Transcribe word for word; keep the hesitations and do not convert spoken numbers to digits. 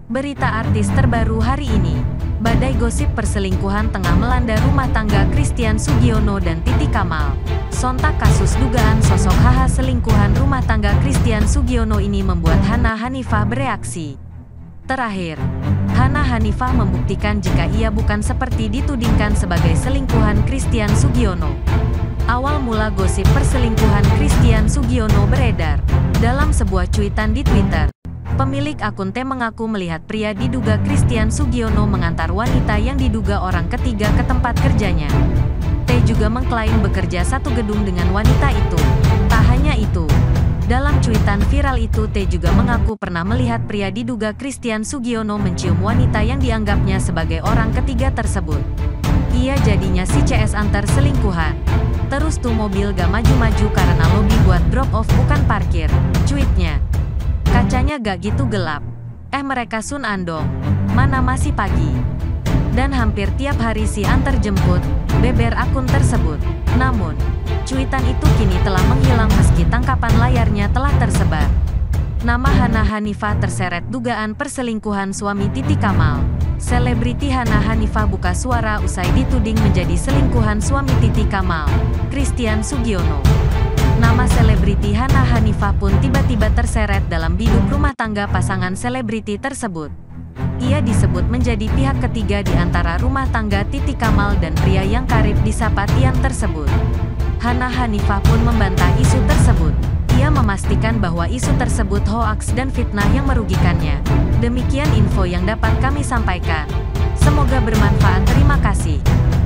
Berita artis terbaru hari ini. Badai gosip perselingkuhan tengah melanda rumah tangga Christian Sugiono dan Titi Kamal. Sontak kasus dugaan sosok H H selingkuhan rumah tangga Christian Sugiono ini membuat Hana Hanifah bereaksi. Terakhir, Hana Hanifah membuktikan jika ia bukan seperti ditudingkan sebagai selingkuhan Christian Sugiono. Awal mula gosip perselingkuhan Christian Sugiono beredar dalam sebuah cuitan di Twitter. Pemilik akun T mengaku melihat pria diduga Christian Sugiono mengantar wanita yang diduga orang ketiga ke tempat kerjanya. T juga mengklaim bekerja satu gedung dengan wanita itu. Tak hanya itu, dalam cuitan viral itu T juga mengaku pernah melihat pria diduga Christian Sugiono mencium wanita yang dianggapnya sebagai orang ketiga tersebut. Ia jadinya si C S antar selingkuhan. Terus tuh mobil gak maju-maju karena lobi buat drop off bukan parkir, cuitnya. Kacanya gak gitu gelap. Eh mereka sun andong. Mana masih pagi. Dan hampir tiap hari si antar jemput, beber akun tersebut. Namun, cuitan itu kini telah menghilang meski tangkapan layarnya telah tersebar. Nama Hana Hanifah terseret dugaan perselingkuhan suami Titi Kamal. Selebriti Hana Hanifah buka suara usai dituding menjadi selingkuhan suami Titi Kamal, Christian Sugiono. Nama selebriti Hana Hanifah pun tiba-tiba terseret dalam biduk rumah tangga pasangan selebriti tersebut. Ia disebut menjadi pihak ketiga di antara rumah tangga Titi Kamal dan pria yang karib disapa Tian tersebut. Hana Hanifah pun membantah isu tersebut. Ia memastikan bahwa isu tersebut hoaks dan fitnah yang merugikannya. Demikian info yang dapat kami sampaikan. Semoga bermanfaat. Terima kasih.